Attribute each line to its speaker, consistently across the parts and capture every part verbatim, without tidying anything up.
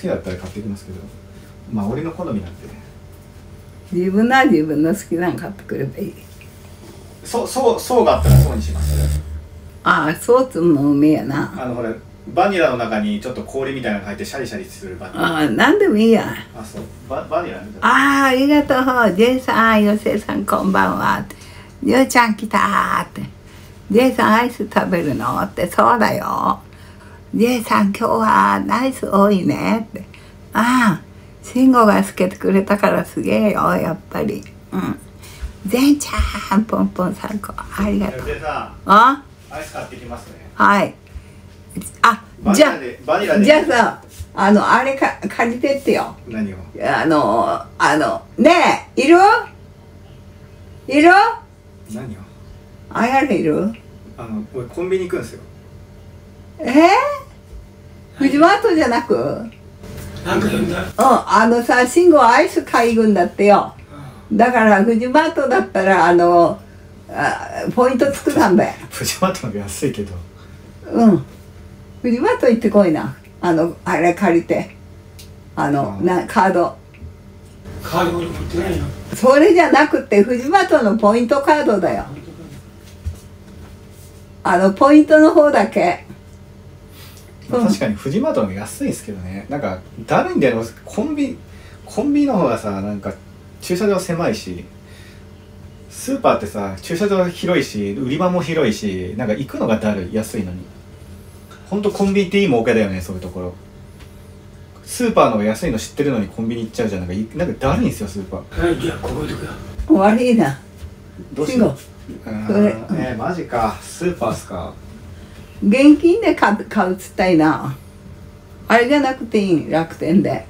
Speaker 1: きだったら買ってきますけど、まあ俺の好みなんでね。
Speaker 2: 自分なら自分の好きなの買ってくればいい。
Speaker 1: そうそうそうがあったらそうにします。
Speaker 2: ああ、そうつむのうめえやな。
Speaker 1: あのほらバニラの中にちょっと氷みたいなのが入ってシャリシャリするバニラ。
Speaker 2: ああ、なんでもいいや。
Speaker 1: あ、そう、ババニラみたいな。
Speaker 2: ああ、ありがとう。ジェイさん、ヨセさん、こんばんは。ゆうちゃん来たーって。ジェイさん、アイス食べるのって、そうだよ。ジェイさん、今日はアイス多いねって。ああ、慎吾がつけてくれたからすげえよ、やっぱり。うん。全ちゃん、ポンポンさんこ、ありがとう。
Speaker 1: ジェイさん、
Speaker 2: あ、
Speaker 1: アイス買ってきますね。
Speaker 2: はい。あ、じゃあ、じゃあさ、あの、あれか、借りてってよ。
Speaker 1: 何を？
Speaker 2: あの、あの、ねえ、いる？いる？
Speaker 1: 何を？
Speaker 2: あやるいる？
Speaker 1: あの、俺コンビニ行くんですよ。
Speaker 2: えー？フジマートじゃなく？
Speaker 3: なんか言うんだ。うん、
Speaker 2: あのさ、慎吾アイス買い行くんだってよ。だからフジマートだったら、あの、あポイントつくなんだよ。
Speaker 1: フジマートの方が安いけど。
Speaker 2: うん。フジマート行ってこいな。あの、あれ借りて。あの、な、カード。
Speaker 3: カード持ってないよ。
Speaker 2: それじゃなくて、フジマートのポイントカードだよ。あの、ポイントの方だけ。
Speaker 1: まあ、確かにフジマートの方が安いですけどね。なんか、だるいんだよ。コンビ、コンビニの方がさ、なんか、駐車場狭いし、スーパーってさ、駐車場広いし、売り場も広いし、なんか行くのがだるい、安いのに。ほんとコンビニっていい儲けだよね、そういうところ。スーパーの方が安いの知ってるのにコンビニ行っちゃうじゃん。なんか、なんかだるいんですよ、スーパー。
Speaker 3: はい、じゃあここでくよ。
Speaker 2: 悪いな。
Speaker 1: どうしよう。
Speaker 2: それ、
Speaker 1: えー、マジか。スーパーっすか。
Speaker 2: 現金で買う、買うっつったいな。あれじゃなくていい、楽天で。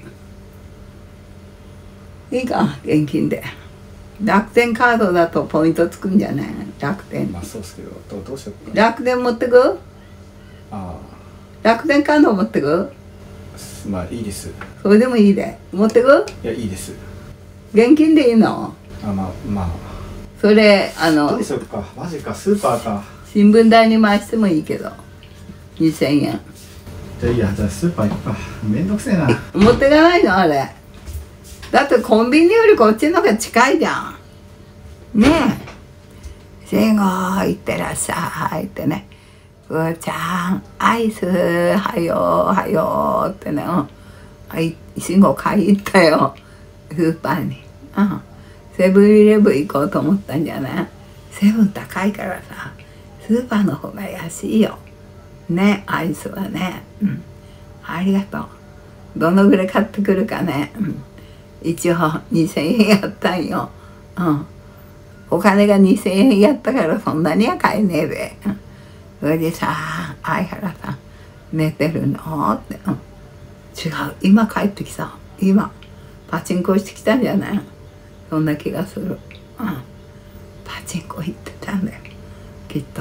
Speaker 2: いいか、現金で。楽天カードだとポイントつくんじゃない？楽天。
Speaker 1: まあそうっすけど、どう、どうしようか。
Speaker 2: 楽天持ってく？
Speaker 1: ああ。
Speaker 2: 楽天カード持ってく？
Speaker 1: まあいいです。
Speaker 2: それでもいいで。持ってく？
Speaker 1: いや、いいです。
Speaker 2: 現金でいいの？
Speaker 1: あ、まあまあ。
Speaker 2: それ、あの、
Speaker 1: どうしようか。マジか、スーパーか。
Speaker 2: 新聞代に回してもいいけど。にせんえん。
Speaker 1: じゃあいいや、じゃあスーパー行くか。めんどくせえな。
Speaker 2: 持ってかないのあれ。だってコンビニよりこっちの方が近いじゃん。ねえ。慎吾行ってらっしゃいってね。ふーちゃん、アイス、はよはよってね。うん。あい、慎吾買い行ったよ。スーパーに。うん。セブンイレブン行こうと思ったんじゃない？セブン高いからさ、スーパーの方が安いよ。ね、アイスはね。うん。ありがとう。どのぐらい買ってくるかね。うん。一応にせんえんやったんよ。うん。お金がにせんえんやったからそんなには買えねえべ。うん。それでさ、相原さん、寝てるのって。うん。違う。今帰ってきた。今。パチンコしてきたんじゃない？そんな気がする。うん。パチンコ行ってたんだよ。きっと。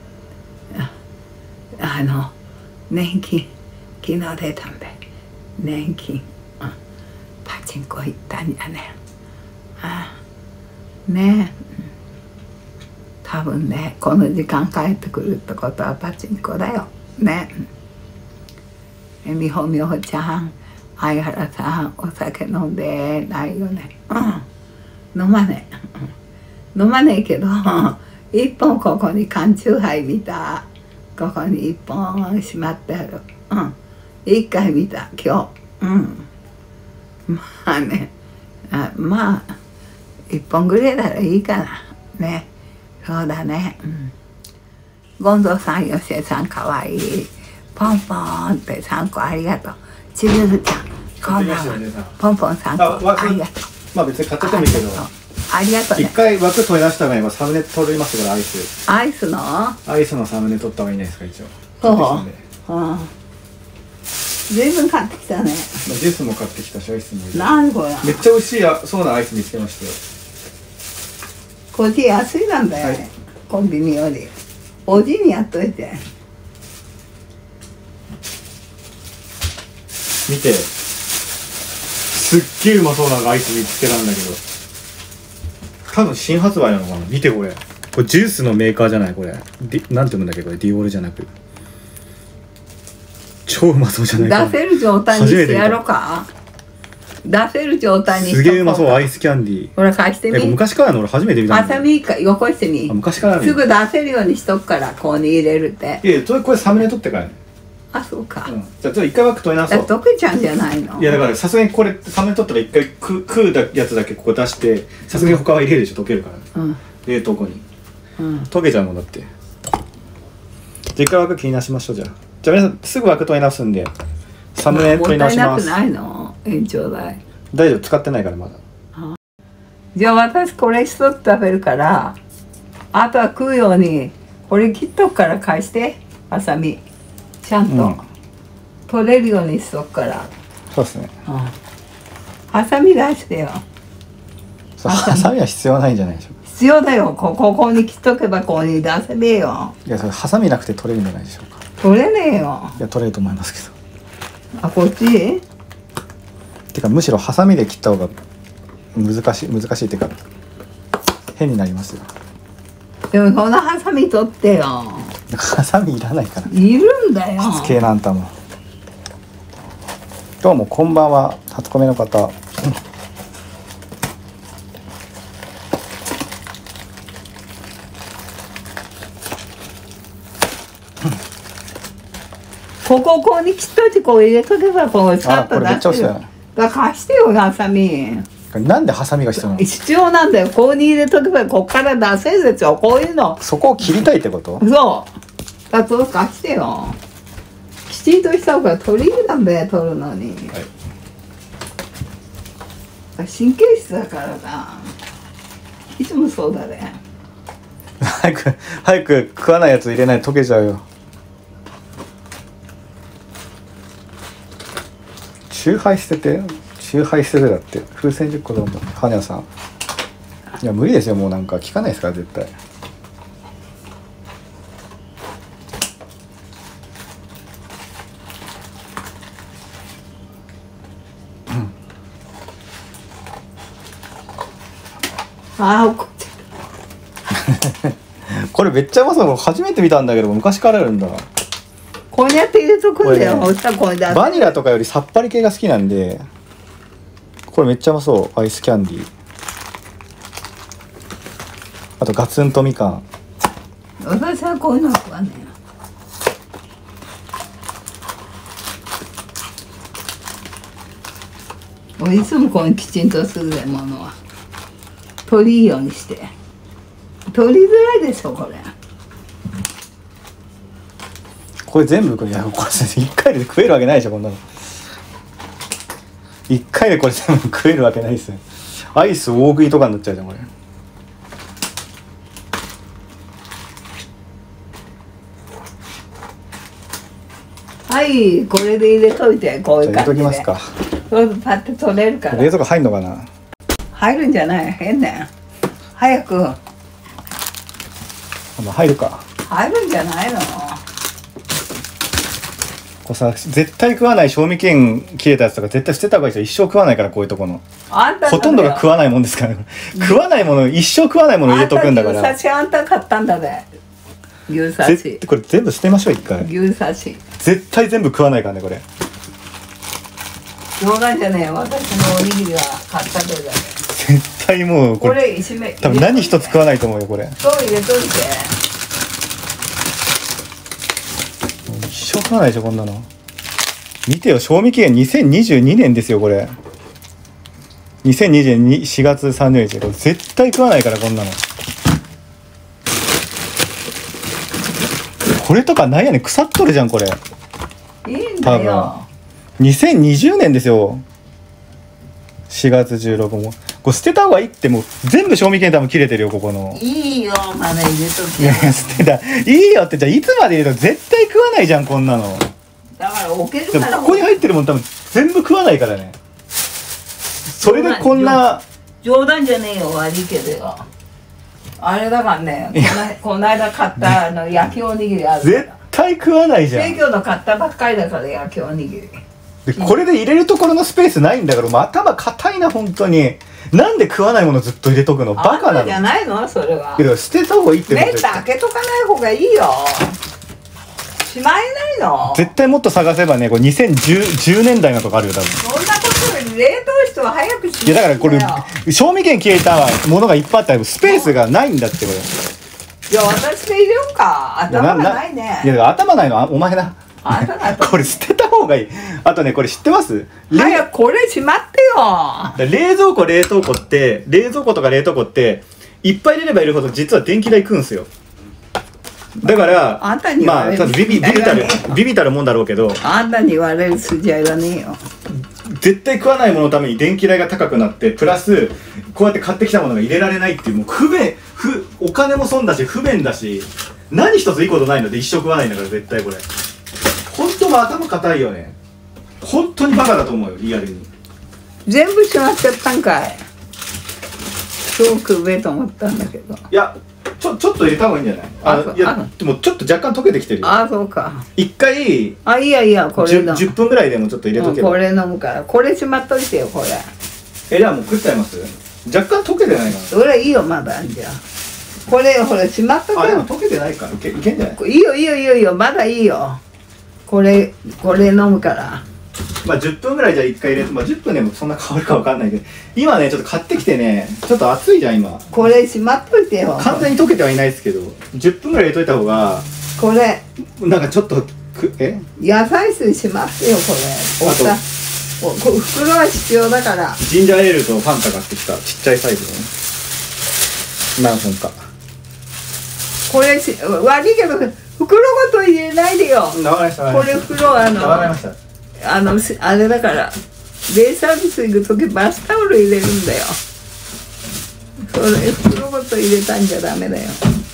Speaker 2: あの、年金、昨日出たんで。年金。うん。パチンコ行ったんじゃね。ああ。ねえ。多分ね、この時間帰ってくるってことはパチンコだよ。ね。え、美穂美穂ちゃん、相原さん、お酒飲んでないよね。うん。飲まねえ。飲まねえけど、一本ここに缶チューハイ見た。ここに一本しまってある。うん。一回見た、今日。うん。まあね。あ、まあ、一本ぐらいならいいかな。ね。そうだね。うん。ゴンゾーさん、ヨシエさん、かわいい。ポンポンってさんこありがとう。ちぐるちゃん、こんばんは。ポンポンさんこありがとう。
Speaker 1: まあ別に買っててもいいけど。
Speaker 2: ありがとうね。
Speaker 1: 一回枠取り出したのが今サムネ撮りますからアイス。
Speaker 2: アイスの？
Speaker 1: アイスのサムネ撮った方がいいんじゃないですか一
Speaker 2: そう。
Speaker 1: 応。
Speaker 2: うん。随分買ってきたね。
Speaker 1: まあジュースも買ってきたしアイスもいい。
Speaker 2: 何これ？
Speaker 1: めっちゃ美味しいやそうなアイス見つけましたよ。
Speaker 2: こっち安いなんだよね。はい、コンビニより。おじにやっといて。
Speaker 1: 見て。すっげえうまそうなアイス見つけたんだけど。多分新発売なのかな。見てこれ。これジュースのメーカーじゃないこれ。ディなんて言うんだっけこれディオールじゃなく。超超うまそうじゃないか。
Speaker 2: 出せる状態にしてやろうか。出せる状態にして
Speaker 1: すげえうまそう。アイスキャンディー。
Speaker 2: ほら貸してみ。
Speaker 1: 昔からの俺初めて見たんだ
Speaker 2: ハサミかよこしてみ。
Speaker 1: 昔から
Speaker 2: すぐ出せるようにしとくからここに入れるって。
Speaker 1: いやそれこれサムネ撮ってからね。
Speaker 2: あそうか、
Speaker 1: うん、じゃあちょっと一回枠取り直そう。
Speaker 2: 溶けちゃうんじゃないの。
Speaker 1: いやだからさすがにこれサムネ取ったら一回食食うやつだけここ出してさすがに他は入れるでしょ。溶けるから、うん、冷凍庫に、うん、溶けちゃうもんだって。じゃあ一回枠切り直しましょう。じゃあじゃあ皆さんすぐ枠取り直すんでサムネ取り直します。
Speaker 2: もったいなくないの延長代。
Speaker 1: 大丈夫使ってないからまだ。
Speaker 2: じゃあ私これ一つ食べるからあとは食うようにこれ切っとくから返してハサミちゃんと、うん、取れるようにしとくから。
Speaker 1: そうですね、うん、
Speaker 2: ハサミ出してよ。
Speaker 1: ハサミは必要ないんじゃないでしょうか。
Speaker 2: 必要だよ。こここに切っとけばここに出せべえよ。
Speaker 1: いやそれハサミなくて取れるんじゃないでしょうか。
Speaker 2: 取れねえよ。
Speaker 1: いや取れると思いますけ
Speaker 2: ど。あこっち
Speaker 1: てかむしろハサミで切った方が難しい難しいっていうか変になりますよ。
Speaker 2: でもそんなハサミ取ってよ。
Speaker 1: ハサミいらないから。
Speaker 2: いるんだよ。
Speaker 1: しつけえなあんたも。どうもこんばんは初コメの方。
Speaker 2: ここここに切っといてこう入れとけばこうさっと出してよ。だから貸してよハサミ。
Speaker 1: なんでハサミが必要なの？
Speaker 2: 必要なんだよ。ここに入れとけばここから出せるですよ。こういうの。
Speaker 1: そこを切りたいってこと？
Speaker 2: そう。だから貸してよ。きちんとした方が取り入れなんだよ取るのに。はい、神経質だからな。いつもそうだね。
Speaker 1: 早く早く食わないやつ入れないと溶けちゃうよ。チューハイ捨ててチューハイ捨ててだって風船じゅっこだもん。はにゃさんいや無理ですよ。もうなんか効かないですから絶対。
Speaker 2: ああ怒っちゃ
Speaker 1: ったこれめっちゃうまそう。初めて見たんだけど昔からあるんだ。
Speaker 2: こうやって入れとくんだよ、ね、
Speaker 1: バニラとかよりさっぱり系が好きなんでこれめっちゃうまそう。アイスキャンディーあとガツンとみかん。
Speaker 2: 私はこういうの食わねえ。いつもこういうきちんとするものは取りいいようにして取りづらいでしょこれ。
Speaker 1: これ全部いやこれいっかいで食えるわけないでしょこんなの。いっかいでこれ全部食えるわけないですよ。アイス大食いとかになっちゃうじゃんこれ。
Speaker 2: はいこれで入れといてこういう感じで。
Speaker 1: 入れときますか。
Speaker 2: そうパッて取れるから。
Speaker 1: 冷蔵庫入んのかな。
Speaker 2: 入るんじゃない。変ね。早く。
Speaker 1: 入るか。
Speaker 2: 入るんじゃないの。
Speaker 1: こうさ絶対食わない賞味期限切れたやつとか絶対捨てた方がいいですよ。一生食わないからこういうとこの。
Speaker 2: あんた
Speaker 1: ほとんどが食わないもんですから、ね、食わないもの一生食わないもの入れとくんだから。
Speaker 2: 牛刺しあんた買ったんだね。牛刺し。
Speaker 1: これ全部捨てましょう一回。
Speaker 2: 牛刺し。
Speaker 1: 絶対全部食わないからねこれ。
Speaker 2: 冗談じゃねえよ。私のおにぎりは買ったでだね。
Speaker 1: 絶対もうこれ。
Speaker 2: これ一目。
Speaker 1: 多分何一つ食わないと思うよこれ。
Speaker 2: そう入れといて。
Speaker 1: 一生食わないでしょこんなの。見てよ賞味期限にせんにじゅうにねんですよこれ。にせんにじゅうにしがつさんじゅうにちこれ絶対食わないからこんなの。これとかなんやねん腐っとるじゃんこれ。
Speaker 2: いいんだよ。
Speaker 1: にせんにじゅうねんですよ。しがつじゅうろくにちもこれ捨てた方がいいって。もう全部賞味期限多分切れてるよここの。
Speaker 2: いいよまだ入れとけ。
Speaker 1: いや捨てたいいよって。じゃあいつまで入れると絶対食わないじゃんこんなの。
Speaker 2: だから置けるから。
Speaker 1: でもここに入ってるもん多分全部食わないからね。それでこんな。
Speaker 2: 冗談じゃねえよ悪いけどよ。あれだからねこの間買ったあの焼きおにぎりあるから
Speaker 1: 絶対食わないじゃん。
Speaker 2: 生協の買ったばっかりだから焼きおにぎり
Speaker 1: でこれで入れるところのスペースないんだからもう頭固いな本当に。なんで食わないものずっと入れとくのバカなの。
Speaker 2: じゃないのそれは。
Speaker 1: けど捨てた方がいいって
Speaker 2: メット開けとかない方がいいよ。 しまえないの？
Speaker 1: 絶対もっと探せばね、これにせんじゅうねんだいのとかあるよ多分。
Speaker 2: そんなことより冷凍室は早くし
Speaker 1: いやだからこれ賞味期限切れたものがいっぱいあったらスペースがないんだってこれ。
Speaker 2: いや私で入れようか。頭がないね。
Speaker 1: いやだから頭ないのはお前な。
Speaker 2: あんただと
Speaker 1: これ捨てた方がいい。あとねこれ知ってます？
Speaker 2: 早くこれしまってよ。
Speaker 1: 冷蔵庫冷凍庫って冷蔵庫とか冷凍庫っていっぱい入れれば入れるほど実は電気代食うんすよ。だから
Speaker 2: あんたに言
Speaker 1: まあ
Speaker 2: われる
Speaker 1: ビビビビたるビビたるもんだろうけど、
Speaker 2: あんたに言われる筋合いはねえよ。
Speaker 1: 絶対食わないもののために電気代が高くなってプラスこうやって買ってきたものが入れられないっていうもう不便不お金も損だし不便だし何一ついいことないので一生食わないんだから絶対これ。本当は頭固いよね。本当にバカだと思うよリアルに。
Speaker 2: 全部しまっちゃったんかい。今日食うべと思ったんだけど。
Speaker 1: いやちょちょっと入れた方がいいんじゃない？あ
Speaker 2: あ
Speaker 1: いやでもちょっと若干溶けてきてるよ。
Speaker 2: ああそうか。
Speaker 1: 一回
Speaker 2: あいやいやこれの。
Speaker 1: じゅっぷんぐらいでもちょっと入れとけば。
Speaker 2: これ飲むからこれしまっといてよこれ。
Speaker 1: えじゃあもう食っちゃいます？若干溶けてないかな。
Speaker 2: それいいよまだじゃあ。これほらしまっとけ
Speaker 1: あで
Speaker 2: よ。
Speaker 1: も溶けてないからいけいけんじゃない？
Speaker 2: いいよいいよいいよいいよまだいいよ。これこれ飲むから。
Speaker 1: まあじゅっぷんぐらいじゃあ一回入れて、まあじゅっぷんでもそんな変わるかわかんないけど、今ねちょっと買ってきてねちょっと熱いじゃん今。
Speaker 2: これしまっといてよ。
Speaker 1: 完全に溶けてはいないですけどじゅっぷんぐらい入れといた方が
Speaker 2: これ
Speaker 1: なんかちょっとくえ
Speaker 2: 野菜室しまってよこれ。
Speaker 1: あと
Speaker 2: おさおこ袋は必要だから。
Speaker 1: ジンジャーエールとパンタ買ってきたちっちゃいサイズのね何本か。
Speaker 2: これし悪いけど袋ごと入れないでよ。
Speaker 1: わかりましたわ
Speaker 2: これ
Speaker 1: かりました
Speaker 2: 袋あの
Speaker 1: わかりました
Speaker 2: あのすあれだからデイサービス行く時バスタオル入れるんだよ。それ袋ごと入れたんじゃダメだよ。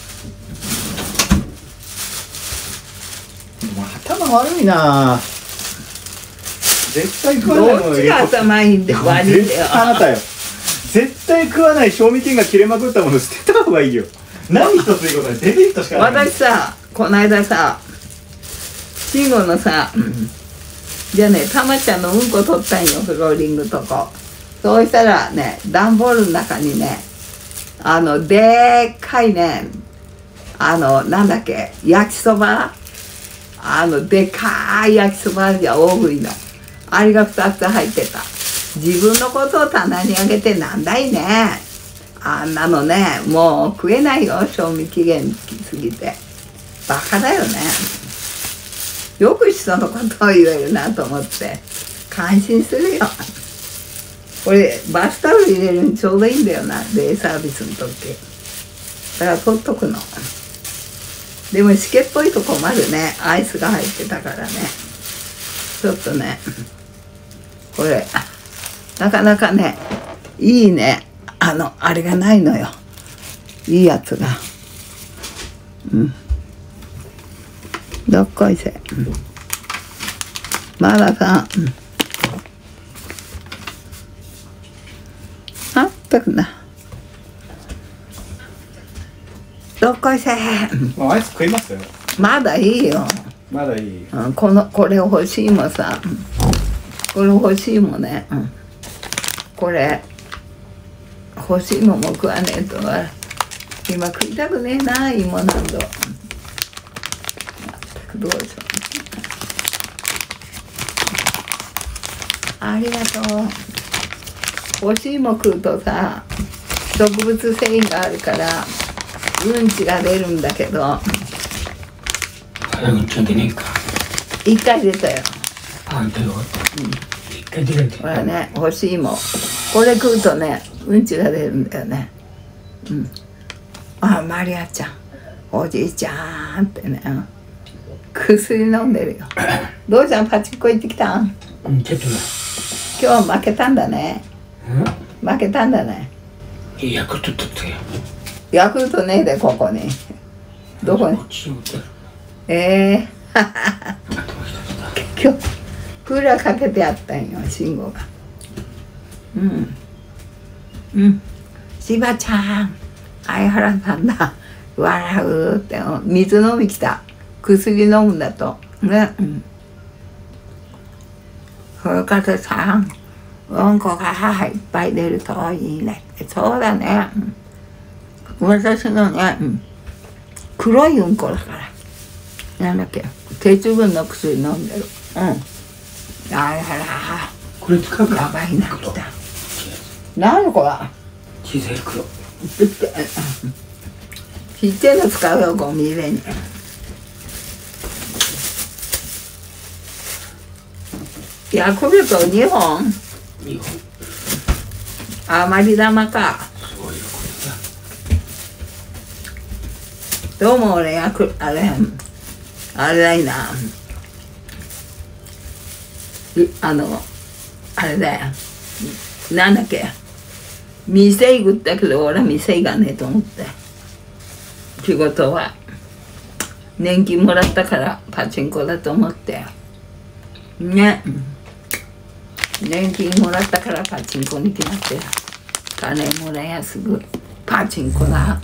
Speaker 1: もう頭悪いなぁ。絶対食わないもの
Speaker 2: どっちが頭いいんで悪いんだよ。
Speaker 1: 絶対あなたよ。絶対食わない賞味期限が切れまくったもの捨てた方がいいよ。何一ついいことない。デメリットしかない。
Speaker 2: 私さこの間さ慎吾のさじゃあねたまちゃんのうんこ取ったんよフローリングとこ。そうしたらね段ボールの中にねあのでっかいねあのなんだっけ焼きそばあのでかい焼きそばあるじゃん大食いのあれがふたつ入ってた。自分のことを棚にあげてなんだいねあんなのねもう食えないよ賞味期限過ぎてバカだよね。よく人のことを言えるなと思って感心するよ。これバスタオル入れるにちょうどいいんだよなデイサービスの時だから取っとくの。でも湿気っぽいと困るねアイスが入ってたからねちょっとねこれなかなかねいいねあのあれがないのよいいやつがうんどっこいせ、うん、まださ、うん、あったくなどっこいせ
Speaker 1: もうアイス食いますよ。
Speaker 2: まだいいよ、
Speaker 1: まだいい。
Speaker 2: うん、このこれ欲しいもさ、うん、これ欲しいもね、うん、これ欲しいもんも食わねえとは今食いたくねえな芋なんぞ。どうしようありがとう。欲しいも食うとさ植物繊維があるからうんちが出るんだけど
Speaker 3: 早くちゃんとねえか。
Speaker 2: 一回出たよ。
Speaker 3: あんたよ。一回出られて。
Speaker 2: これね欲しいもこれ食うとねうんちが出るんだよね。うんあマリアちゃんおじいちゃんってね、うん、薬飲んでるよ。どうちゃんパチンコ行ってきたん？
Speaker 3: うん、ちょっとな。
Speaker 2: 今日負けたんだね。負けたんだね。
Speaker 3: うん。ヤクルト取ってよ。
Speaker 2: ヤクルトねえでここに。どこに？
Speaker 3: こっちに置いてある。
Speaker 2: ええー。今日クーラーかけてあったんよ慎吾が。うんうんしばちゃん相原さんだ笑うって水飲みきた薬飲むんだとね、うん、それからさうんこがいっぱい出るといいねそうだね、うん、私のね、うん、黒いうんこだからなんだっけ、鉄分の薬飲んでる。うん。あらら、
Speaker 3: これ使うか。
Speaker 2: やばいな、来た。何これ。
Speaker 3: 小さい袋。
Speaker 2: ちっちゃいの使うよ、ゴミ入れに。ヤクルトにほん。
Speaker 3: にほん。
Speaker 2: 余り玉か。
Speaker 3: そういうこと
Speaker 2: どうも俺ヤクあれあれだいな。いあのあれだよ。なんだっけ。店行ったけど俺は店行かねえと思って。仕事は年金もらったからパチンコだと思ってね。年金もらったからパチンコに決まってる。金もらやすぐパチンコだ。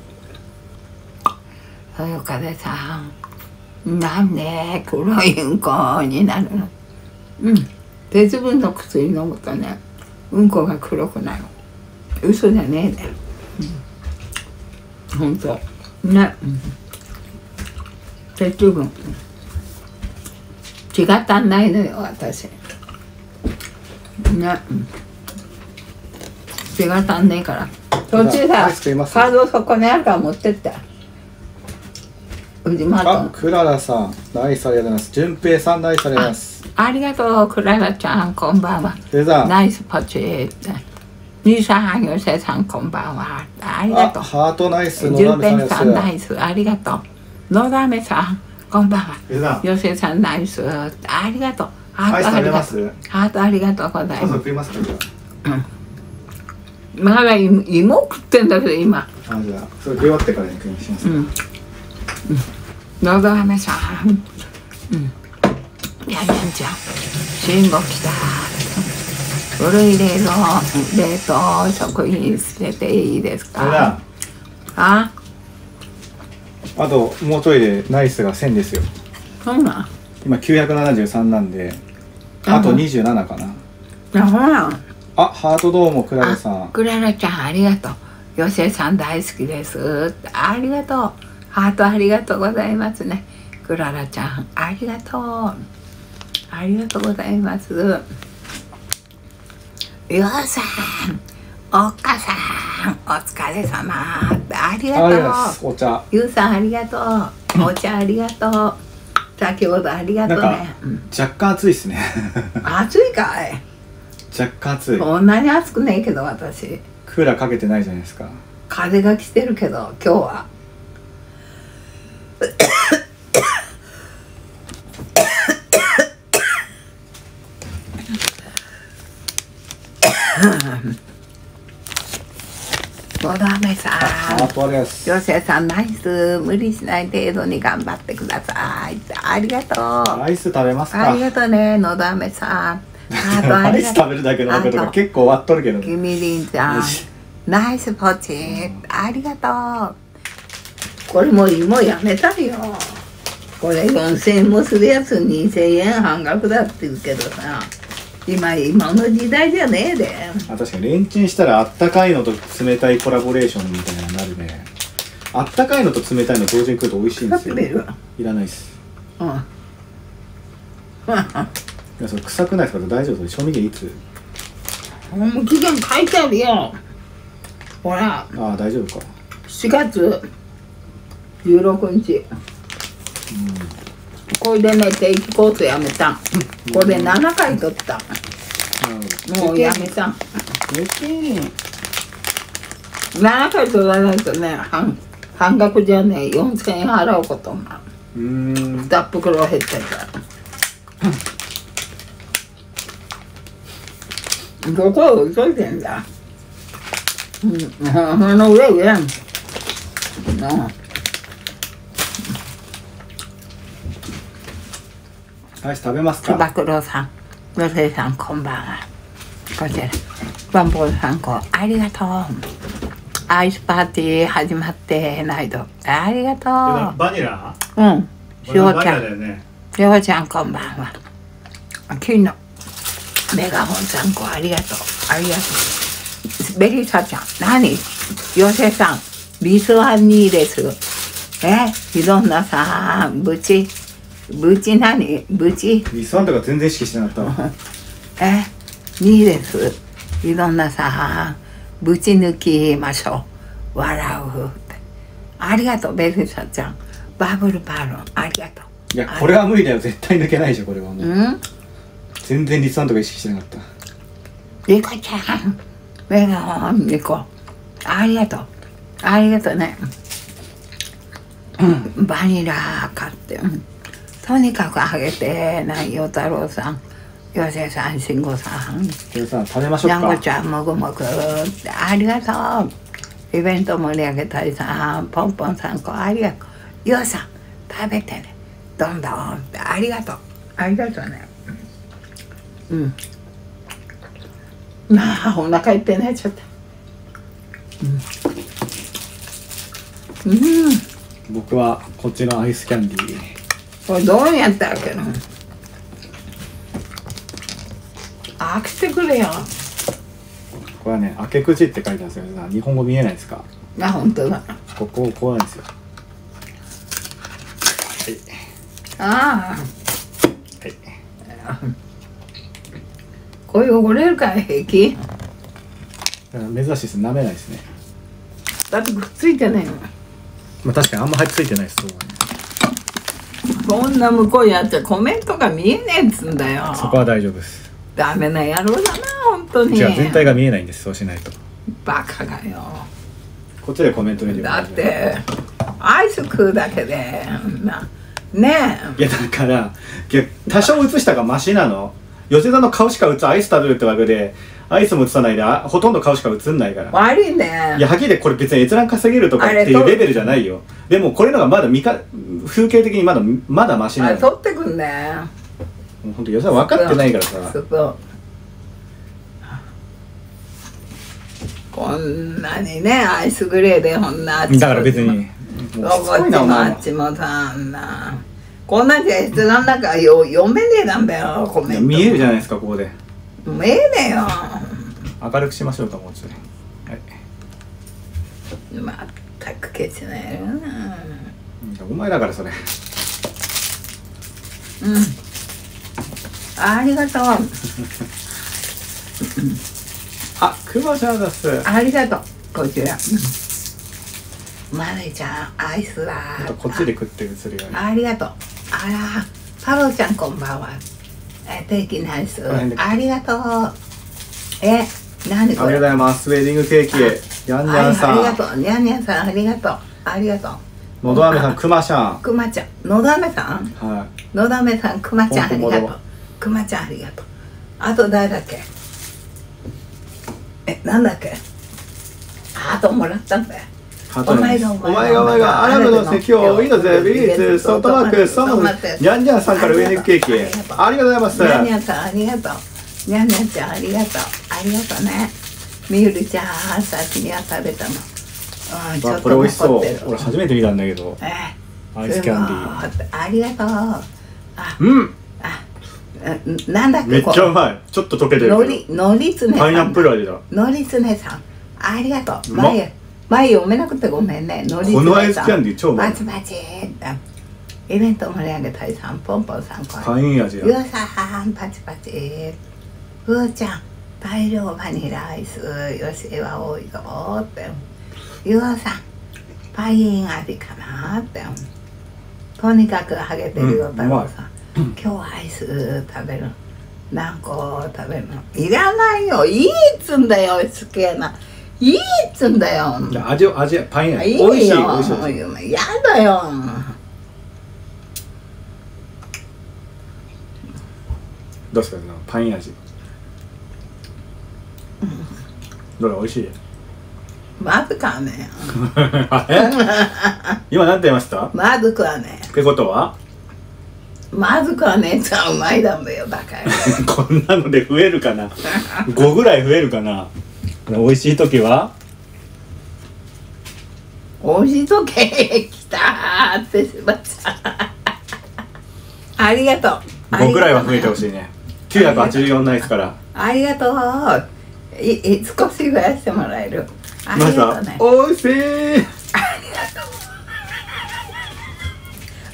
Speaker 2: そういうかでさ、なんで黒いうんこになるの。うん、鉄分の薬飲むとね、うんこが黒くなる。嘘じゃねえで、うん、ほんとね、うん、鉄分血が足んないのよ私ね、うん、血が足んねえから。途中さカードそこにあるから持ってって。藤本
Speaker 1: あ、クララさん、ナイスありがとうございます。純平さん、ナイスありがとうございます。
Speaker 2: ありがとう、クララちゃん、こんばんは。
Speaker 1: でさ
Speaker 2: ナイスポチって。兄さん、よせさん、こんばんは。ありがとう。
Speaker 1: ハートナイス、
Speaker 2: 純平さん、ナイス、ありがとう。のだめさん、こんばんは。よせさん、ナイス、ありがとう。ハートありがとう。ハートありがとうございます。まだ芋食ってんだけど、今。
Speaker 1: あ、じゃあ、それ食い終わってからに食いします。うん。
Speaker 2: のど飴さん、うん、ややんちゃん、信号来た。古い冷蔵冷凍食品捨てていいですか。あ、
Speaker 1: あともうちょいでナイスがせんですよ。
Speaker 2: そうなん。
Speaker 1: 今きゅうひゃくななじゅうさんなんで、あとにじゅうななかな。
Speaker 2: あ、ほら。
Speaker 1: あ、ハートどうもクララさん。
Speaker 2: クララちゃんありがとう。よせさん大好きです。ありがとう。ハートありがとうございますね。クララちゃんありがとう。ありがとうございます。ようさん、おっかさん、お疲れ様。ありがとう。
Speaker 1: お茶。
Speaker 2: ゆうさんありがとう。お茶ありがとう。先ほどありがとうね。
Speaker 1: 若干暑いですね。
Speaker 2: 暑いかい。
Speaker 1: 若干暑い。
Speaker 2: そんなに暑くないけど私。
Speaker 1: クーラーかけてないじゃないですか。
Speaker 2: 風が来てるけど今日は。のだめさん、よせさんナイス、無理しない程度に頑張ってください。ありがとう。
Speaker 1: アイス食べますか。
Speaker 2: ありがとうね、のだめさん。
Speaker 1: アイス食べるだけのことが結構終わっとるけど。
Speaker 2: きみりんちゃん、ナイスポチ、ありがとう。これもう芋やめたよ。これよんせんえんもするやつにせんえん半額だって言うけどさ、今今の時代じゃねえで。
Speaker 1: あ、確かにレンチンしたらあったかいのと冷たいコラボレーションみたいなのになるね。あったかいのと冷たいの同時に食うと美味しいんですよ。いらないっす。うん。いや、それ臭くないですから大丈夫です。賞味期限いつ？
Speaker 2: もう期限書いてあるよ。ほら。
Speaker 1: ああ、大丈夫か。
Speaker 2: しがつじゅうろくにち。うん、これでね、定期コースやめた。これななかい取った。もうやめた。ななかい取らないとね、半半額じゃね、よんせんえん払うことが。うん。に袋減ってるから。どこを急いでんだ。うん、その上上。うん。
Speaker 1: アイス食べますか。
Speaker 2: つば九郎さん、よせいさん、こんばんは。こちら、バンボールさんこ、ありがとう。アイスパーティー始まってないと。ありがとう。
Speaker 1: バニラ。
Speaker 2: うん。しおちゃん。しおちゃん、こんばんは。金の。メガホンさんこ、ありがとう。ありがとう。ベリーサちゃん、何。よせいさん、リスワンにです。 えいろんなさブチブチ何ブチ
Speaker 1: リスワンとか全然意識してなかったわ。
Speaker 2: えにですいろんなさぶち抜きましょう笑うってありがとうベルサちゃんバブルパーロンありがとう
Speaker 1: いやこれは無理だよ絶対抜けないでしょこれはもう、
Speaker 2: うん、
Speaker 1: 全然リスワンとか意識してなかった。
Speaker 2: リコちゃんメガホンリコありがとうありがとうね、うん、バニラ買って、うん、とにかくあげてないよ太郎さんよせさん慎吾さん
Speaker 1: それさ食べましょうか。
Speaker 2: やんごちゃんもぐもぐってありがとうイベント盛り上げたいさんポンポンさんこありがとうようさん食べてねどんどんってありがとうありがとうねうんまあお腹いっぺんになっちゃったうん、うん、
Speaker 1: 僕はこっちのアイスキャンディー。
Speaker 2: これどうやったっけな開けてくれよ。
Speaker 1: これはね、開け口って書いてあるんですよ。日本語見えないですか？
Speaker 2: あ、本当だ。
Speaker 1: ここ、こうなんですよ。はい。
Speaker 2: ああ。
Speaker 1: はい。
Speaker 2: これ汚れるから平気？
Speaker 1: 珍しいです。舐めないですね。
Speaker 2: だってくっついてないの。
Speaker 1: まあ確かにあんま入っついてないです。そうね。
Speaker 2: こんな向こうやっちゃコメントが見えねえっつんだよ。
Speaker 1: そこは大丈夫です。
Speaker 2: ダメな野郎だな本当に。
Speaker 1: じゃあ全体が見えないんです。そうしないと。
Speaker 2: バカがよ。
Speaker 1: こっちでコメント見てく
Speaker 2: だってアイス食うだけでなね
Speaker 1: え。いやだからいや多少映したがマシなの。吉田の顔しか映すアイス食べるってわけでアイスも映さないであほとんど顔しか映んないから。
Speaker 2: 悪いね。
Speaker 1: いやはっきりでこれ別に閲覧稼げるとかっていうレベルじゃないよ。でもこれのがまだ見か風景的にまだまだマシなの。
Speaker 2: あれ撮ってくんね。
Speaker 1: もうほんと吉田分かってないからさ。
Speaker 2: そうこんなにねアイスグレーでこんな
Speaker 1: だから別に
Speaker 2: どこっちもあっちもさんなこんなんじゃ閲覧なんかよ読めねえなんだよコメント。
Speaker 1: 見えるじゃないですかここで。
Speaker 2: 見えねえよ。
Speaker 1: 明るくしましょうかもうちょっと。はい。
Speaker 2: まったく消せないよな。
Speaker 1: お前だからそれ。
Speaker 2: うん。ありがとう。
Speaker 1: あ、クマちゃんです。
Speaker 2: ありがとう。こちら。マネちゃんアイスだ。
Speaker 1: こっちで食って映るように。
Speaker 2: ありがとう。あら、パロちゃんこんばんは。え、定期ナイス。ありがとう。え、何これ。
Speaker 1: ありがとうございます。ウェディングケーキ。ヤンニャンさん。
Speaker 2: ありがとう。ニャンニャンさんありがとう。ありがとう。
Speaker 1: のどあめさん、くまちゃん。
Speaker 2: くまちゃん。のどあめさん。
Speaker 1: はい。
Speaker 2: のどあめさん、くまちゃんありがとう。くまちゃんありがとう。あと誰だっけ。え、なんだっけ。ハートもらったんだよ。お前がお前がお前がアラブの席をいいのぜビリーズソフトバンクソムニャンニャンさんからウェディングケーキありがとうございます。ニャンニャンさんありがとう。ニャンニャンちゃんありがとう。ありがとうね。みゆりちゃん先には食べたの。
Speaker 1: うん、ちょっとこれ美味しそう。俺初めて見たんだけど。
Speaker 2: え
Speaker 1: ー、アイスキャンディ
Speaker 2: ー。ありがとう。あ、
Speaker 1: うん。
Speaker 2: あ、なんだっけ。
Speaker 1: めっちゃうまい。ちょっと溶けてる。
Speaker 2: のりのりつねさん。
Speaker 1: パイナップル味だ。
Speaker 2: のりつねさんありがとう。前前読めなくてごめんね。のりつねさん。
Speaker 1: このアイスキャンディー超うまい。
Speaker 2: バチバチイベント盛り上げたいさんポンポンさんこれ。
Speaker 1: パイン味や。
Speaker 2: ゆうさんパチパチ。ふーちゃん大量バニラアイスよしは多いぞって。ゆうさんパイン味かなって。とにかくハゲてるよ太郎さん。今日はアイス食べる。何個食べるの。いらないよ。いいっつんだよ。すげえな。いいっつんだよ。
Speaker 1: じゃあ味味パイン味。
Speaker 2: いいよ。
Speaker 1: 美味しい美味しい。
Speaker 2: やだよ。
Speaker 1: どうすかパイン味。どれ美味しい。
Speaker 2: まずかね。
Speaker 1: 今何て言いました？
Speaker 2: まずくはね。
Speaker 1: ってことは？
Speaker 2: まずくはねさうまいだんだよバカよ。
Speaker 1: こんなので増えるかな。ごぐらい増えるかな。美味しい時は？
Speaker 2: 美味しい時来たーってしまった。ありがとう。
Speaker 1: ごぐらいは増えてほしいね。きゅうひゃくはちじゅうよんないですから。
Speaker 2: ありがとう。いい少し増やしてもらえる。ありがとうね。
Speaker 1: おいしい。
Speaker 2: ありがとう。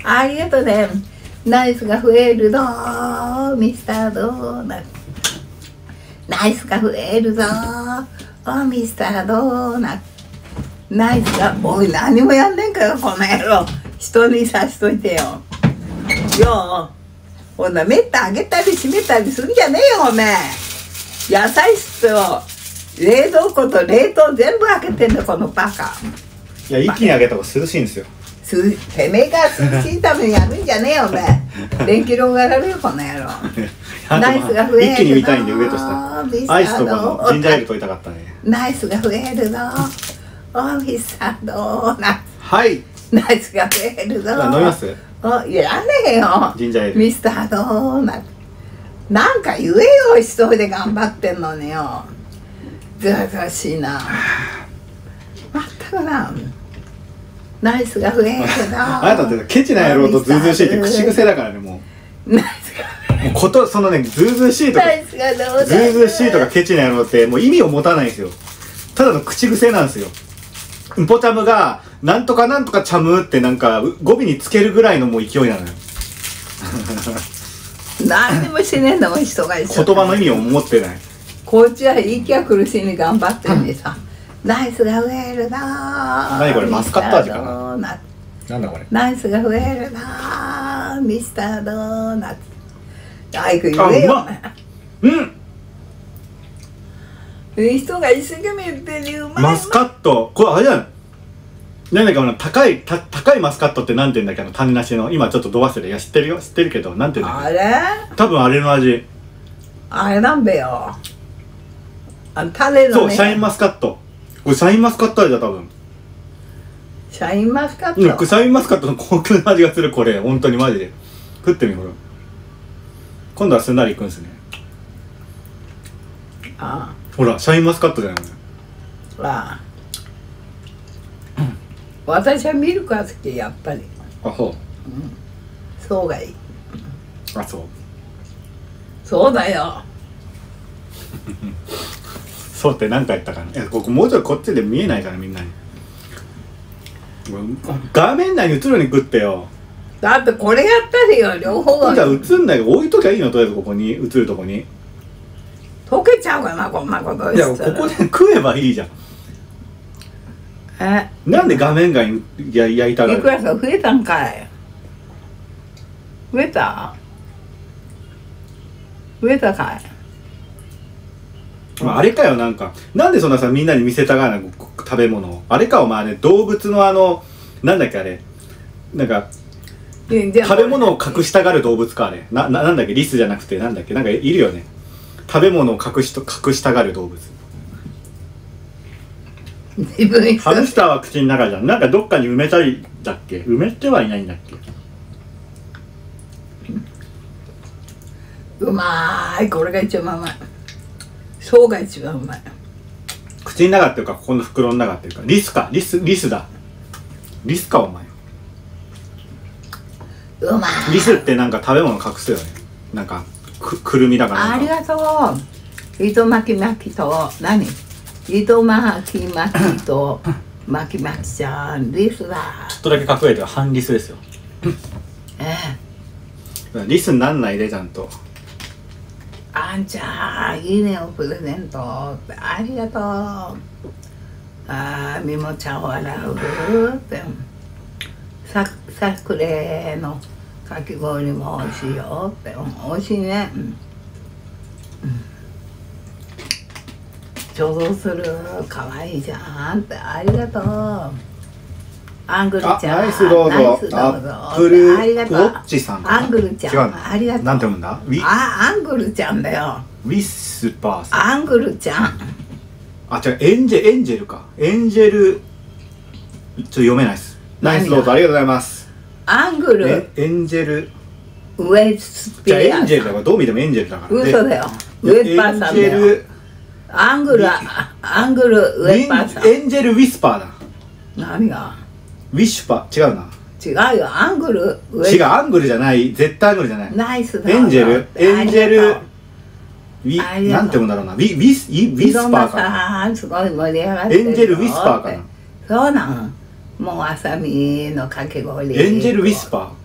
Speaker 2: ありがとうね。ナイスが増えるぞー、ミスタードーナツ。ナイスが増えるぞー、おミスタードーナツ。ナイスが、おい、何もやんねんかよ、この野郎。人にさしといてよ。よう、ほんな、めったあげたり閉めたりするんじゃねえよ、おめえ。野菜室を、冷蔵庫と冷凍全部開けてんだ、このバカ。
Speaker 1: いや、一気に上げた方が涼しいんですよ。
Speaker 2: すてめえが涼しいためにやるんじゃねえよ、おめえ。電気炉がやるよ、この野郎。ナイスが増えるぞ。
Speaker 1: 一気に見たいんで、上と下。アイスとかのジンジャーエール取りたかったね。
Speaker 2: ナイスが増えるぞ。おミスタードーナツ。
Speaker 1: はい。
Speaker 2: ナイスが増えるぞ。
Speaker 1: 飲みます？
Speaker 2: お、いらねえよ。
Speaker 1: ジンジャーエール。
Speaker 2: ミスタードーナツ。なんか言えよ、一人で頑張ってんのによ。ずうずうしいな。まったくな。ナイスが増えるぞ。
Speaker 1: あなたってケチな野郎とズうずうしいって口癖だからね、もう。
Speaker 2: ナイスが増える。
Speaker 1: もうこと、そのね、ずうずうしいとか、
Speaker 2: ナイスがどうだ。
Speaker 1: ずうずうしいとかケチな野郎ってもう意味を持たないんですよ。ただの口癖なんですよ。ンポチャムがなんとかなんとかチャムってなんか語尾につけるぐらいのもう勢いなのよ。
Speaker 2: 何にもしねえんだもん、人が一緒。
Speaker 1: 言葉の意味を持ってない。
Speaker 2: こっちは息が苦しいに頑張ってんでさ。ナイスが増えるな。
Speaker 1: 何これ、マスカット味かな。
Speaker 2: な
Speaker 1: なんだこれ。
Speaker 2: ナイスが増えるな。ミスタードーナツ。アイク言えよ。
Speaker 1: あ、うまっ。うん。
Speaker 2: 人が一生懸命言ってる。うまい。
Speaker 1: マスカット、これあれだよ。なんだっけ、あの高いた高いマスカットってなんて言うんだっけ、あの種なしの。今ちょっとど忘れ。いや知ってるよ、知ってるけど、なんて言うんだっけ。
Speaker 2: あれ
Speaker 1: 多分あれの味。
Speaker 2: あれなんべよ。あの種のね。
Speaker 1: そう、シャインマスカット。これシャインマスカット味だ、多分。
Speaker 2: シャインマスカット。
Speaker 1: うん、これシャインマスカットの高級な味がする、これ。本当にマジで。食ってみ、ほら。今度はすんなりいくんすね。
Speaker 2: あ
Speaker 1: ほら、シャインマスカットじゃない、これ。
Speaker 2: あ。ああ。私はミルクが好き、やっぱり。
Speaker 1: あ、そう。
Speaker 2: そうがいい。
Speaker 1: あ、そう。
Speaker 2: そうだよ。
Speaker 1: そうって何か言ったかな。いや、ここもうちょいこっちで見えないから、みんなに。画面内に映るように食ってよ。
Speaker 2: だってこれやったりよ、両方が。
Speaker 1: じゃあ映んないけど置いときゃいいの、とりあえずここに映るとこに。
Speaker 2: 溶けちゃうかな、こんなこと
Speaker 1: いや、ここで食えばいいじゃん。
Speaker 2: え、
Speaker 1: なんで画面外にや焼いたら。
Speaker 2: いくらか増えたんかい。増えた増えたかい。
Speaker 1: まあ、あれかよ、なんかなんでそんなさ、みんなに見せたがらない食べ物を。あれか、お前ね、動物のあのなんだっけ、あれなんか食べ物を隠したがる動物か、あれな、な、なんだっけ、リスじゃなくてなんだっけ、なんかいるよね、食べ物を隠しと隠したがる動物。
Speaker 2: 自分
Speaker 1: ハムスターは口の中じゃん。なんかどっかに埋めたいだっけ、埋めてはいないんだっけ。
Speaker 2: うまーい、これが一番うまい。そうが一番うまい。
Speaker 1: 口の中っていうか、ここの袋の中っていうか、リスか、リス、リスだ。リスか、お前。
Speaker 2: うまい。
Speaker 1: リスってなんか食べ物隠すよね。なんかく、くるみだからなんか。
Speaker 2: ありがとう。糸巻き巻きと何、糸巻き巻きと巻き巻きちゃん、リスだ。
Speaker 1: ちょっとだけ隠れてる半リスですよ。
Speaker 2: ええ、
Speaker 1: リスになんないで、ちゃんと。
Speaker 2: あんちゃん、いいねをプレゼント。ありがとう。ああ、みもちゃんを洗うって。さ、さくれのかき氷も美味しいよって。美味しいね。うんうん、想像する。かわいいじゃんって。ありがとう。アングルちゃん。
Speaker 1: ナイスどうぞ。
Speaker 2: ナイスどうぞ。
Speaker 1: アップルウ
Speaker 2: ありがとう。
Speaker 1: ォッチさんかな。
Speaker 2: アングルちゃん。
Speaker 1: 違うの。
Speaker 2: ありがとう。
Speaker 1: なんて読むんだ。ウィ
Speaker 2: あ、アングルちゃんだよ。
Speaker 1: ウィスパーさん。
Speaker 2: アングルちゃん。
Speaker 1: あ、違う、エンジェエンジェルか。エンジェル。ちょっと読めないです。ナイスどうぞ、ありがとうございます。
Speaker 2: アングル。
Speaker 1: えエンジェル。
Speaker 2: ウェスピ
Speaker 1: じゃあ
Speaker 2: ア。
Speaker 1: エンジェルだから、どう見てもエンジェルだから。
Speaker 2: 嘘だよ。ウ
Speaker 1: で
Speaker 2: ェスパーさんだよ。
Speaker 1: エンジェル。
Speaker 2: アングル、アングルウェスパーさん。
Speaker 1: エンジェルウィスパーだ。
Speaker 2: 何が
Speaker 1: ウィッシュパー、違うな。
Speaker 2: 違うよ、アングルウェス
Speaker 1: 違う、アングルじゃない、絶対アングルじゃない。
Speaker 2: ナイスだ。
Speaker 1: エンジェル、エンジェル、ウ
Speaker 2: あ
Speaker 1: ィ、
Speaker 2: りがとう
Speaker 1: なんて読むんだろうな。ウィ、ウィス、ウィウィスパーかな。
Speaker 2: さんすごい盛り上がってるよ。
Speaker 1: エンジェルウィスパーかな。
Speaker 2: そうなん。もうあさみのかき氷。
Speaker 1: エンジェルウィスパ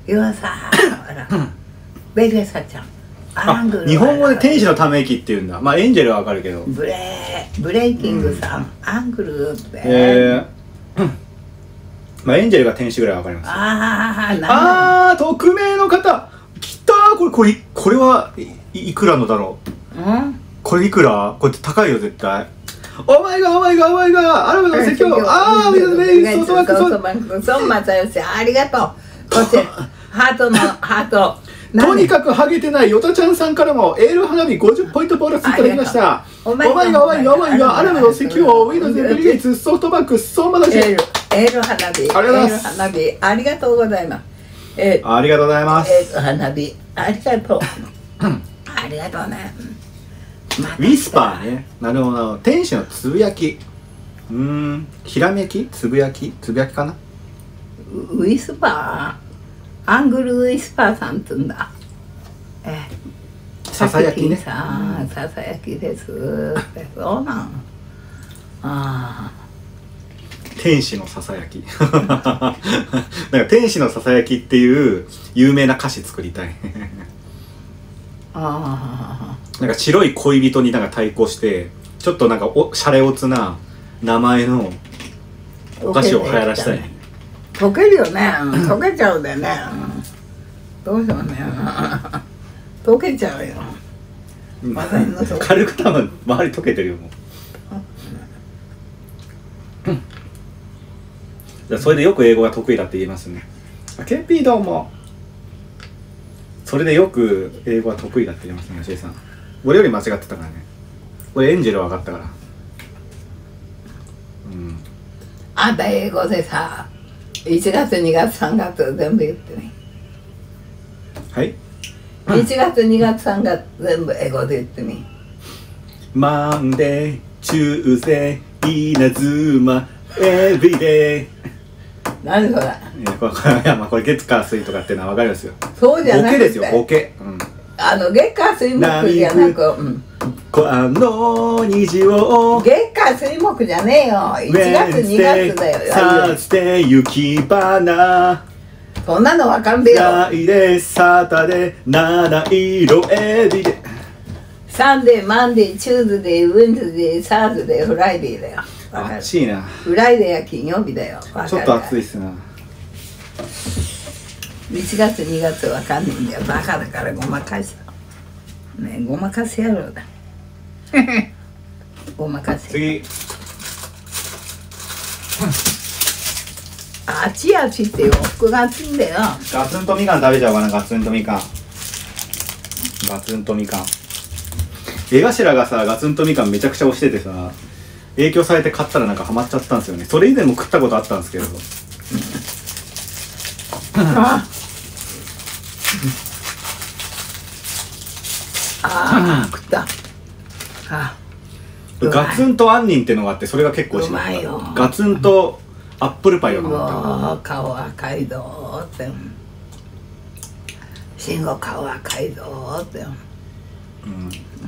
Speaker 2: 要さほらベルサちゃん
Speaker 1: あ、日本語で天使のため息っていうんだ。まあエンジェルはわかるけど。
Speaker 2: ブレーブレイキングさん、うん、アングルって
Speaker 1: えー、まあエンジェルが天使ぐらいわかります。
Speaker 2: あー
Speaker 1: ああ、匿名の方来たー。これこれこれはいいくらのだろう。うん、これいくら？これ高いよ絶対。お前がお前がお前がアラブの説教。ああ、みんなメイソフトバンクソフトバンク
Speaker 2: ソンマサヨシありがとう。こっちハートのハート。
Speaker 1: とにかくハゲてないヨタちゃんさんからもエール花火ごじゅうポイントボーナスいただきました。お前がお前がお前がアラブの石油王ウィンドウズビルゲイツソフトバンクソンマダシ。
Speaker 2: エールエール花火。
Speaker 1: ありがとうございます。
Speaker 2: 花火ありがとうございます。
Speaker 1: えー、ありがとうございます。
Speaker 2: エール花火ありがとう。ありがとうね。
Speaker 1: ウィスパーね。なるほど。天使のつぶやき。うーん。ひらめき？つぶやき？つぶやきかな？
Speaker 2: ウィスパー。アングルウィスパーさんって言うんだ。え
Speaker 1: ささやきね。
Speaker 2: さささやきです。そうなん。ああ。
Speaker 1: 天使のささやき。なんか天使のささやきっていう有名な歌詞作りたい。
Speaker 2: ああ。
Speaker 1: なんか白い恋人になんか対抗してちょっとなんかおシャレオツな名前のお菓子を流行らしたい。
Speaker 2: 溶けるよね。溶けちゃうんだよね。どうしようね。溶けちゃうよ。
Speaker 1: 軽く多分周り溶けてるよもう。じゃあそれでよく英語が得意だって言いますね。ケーピーどうも。それでよく英語が得意だって言いますね、シェイさん。俺より間違ってたからね。俺エンジェル分かったから。うん。
Speaker 2: あんた英語でさ、いちがつにがつさんがつ全部言ってね。
Speaker 1: はい。
Speaker 2: いちがつにがつさんがつ全部英語で言ってね。
Speaker 1: マンデー、チューズデー、イナズマ、エビデー。
Speaker 2: 何それ。い
Speaker 1: やこれいやまあこれ月火水とかっていうのは分かりますよ。
Speaker 2: そうじゃなくて。
Speaker 1: ボケですよボケ。うん、
Speaker 2: あの月火水木じゃなく、うん、
Speaker 1: こあの虹を。
Speaker 2: 月火水木じゃねえよ。いちがつにがつだよ。
Speaker 1: さして雪花。
Speaker 2: そんなの分かんべよ。
Speaker 1: ライデーサタデー七色エビデ。
Speaker 2: サンデーマンデーチューズデーウェンズデーサーズデーフライデーだよ。
Speaker 1: 暑いな。
Speaker 2: フライデーや金曜日だよ。
Speaker 1: ちょっと暑いっすな。
Speaker 2: いちがつにがつわかんないんだよ。バカだからごまかした。ねごまかせ野郎だ。ごまかせ。
Speaker 1: 次。
Speaker 2: あちあちって洋服が暑いんだよ。
Speaker 1: ガツンとみかん食べちゃおうかな。ガツンとみかん。ガツンとみかん。江頭がさガツンとみかんめちゃくちゃ推しててさ。影響されて買ったらなんかハマっちゃったんですよね。それ以前も食ったことあったんですけど。
Speaker 2: ああ食った。あ
Speaker 1: ガツンと杏仁ってのがあってそれが結構美味しかった。ガツンとアップルパイを
Speaker 2: ハマった。顔赤いぞって。慎吾顔赤いぞって。うん。うん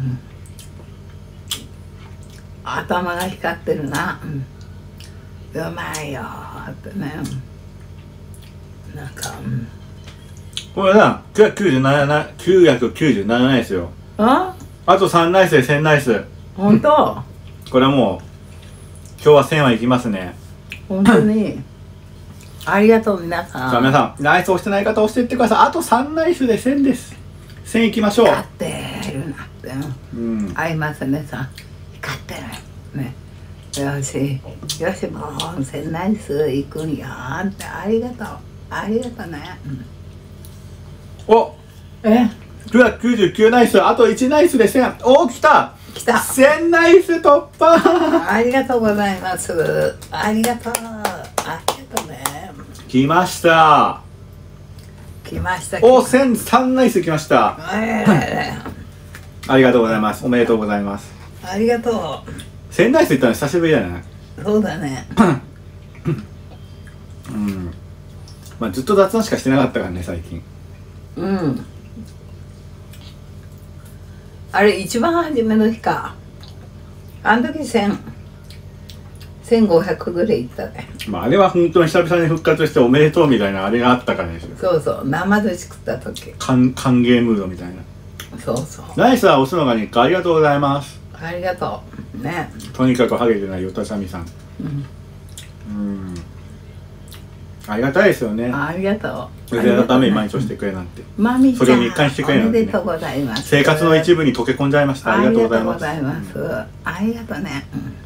Speaker 2: 頭が光ってるな、うん、うまいよってね。なんか、うん、
Speaker 1: これなきゅうひゃくきゅうじゅうななきゅうひゃくきゅうじゅうななナイスよ。
Speaker 2: あ
Speaker 1: あとさんナイスでせんナイス。
Speaker 2: ほんと
Speaker 1: これはもう今日はせんはいきますね。
Speaker 2: ほんとにありがとう皆さん。
Speaker 1: さあ皆さんナイス押してない方押していってください。あとさんナイスでせんです。せんいきましょう。
Speaker 2: 光ってるなって、うん、合いますねさ。光ってるね。よしよしもうせんナイスいくんやって。ありがとうありがとうね、
Speaker 1: うん、お
Speaker 2: え
Speaker 1: きゅうひゃくきゅうじゅうきゅうナイス。あといちナイスでせん。お来た
Speaker 2: 来た
Speaker 1: せんナイス突破。
Speaker 2: ありがとうございます。ありがとうありがとうね。
Speaker 1: 来ました
Speaker 2: 来ました。
Speaker 1: おせんさんナイス来ました、
Speaker 2: え
Speaker 1: ー、ありがとうございます。おめでとうございます。
Speaker 2: ありがとう。
Speaker 1: せんナイスいったの久しぶりだね。
Speaker 2: そうだね
Speaker 1: うんまあずっと雑談しかしてなかったからね最近。
Speaker 2: うんあれ一番初めの日か。あの時せんせんごひゃくぐらいいったね。
Speaker 1: まあ、あれは本当に久々に復活しておめでとうみたいなあれがあったからですよ。
Speaker 2: そうそう、生寿司食った時。
Speaker 1: 歓歓迎ムードみたいな。
Speaker 2: そうそう。
Speaker 1: ナイスはオスのガニックありがとうございます。
Speaker 2: ありがとう。ね。
Speaker 1: とにかくハゲてないよたさみさん。
Speaker 2: うん
Speaker 1: うんありがたいですよね。
Speaker 2: ありがとう。
Speaker 1: それで改めに毎日してくれなんて。
Speaker 2: マミちゃん、
Speaker 1: それを日課にしてくれなんてね
Speaker 2: おめでとうございます。
Speaker 1: 生活の一部に溶け込んじゃいました。ありがとうございます。
Speaker 2: ありがとうございます。ありがとうね。うん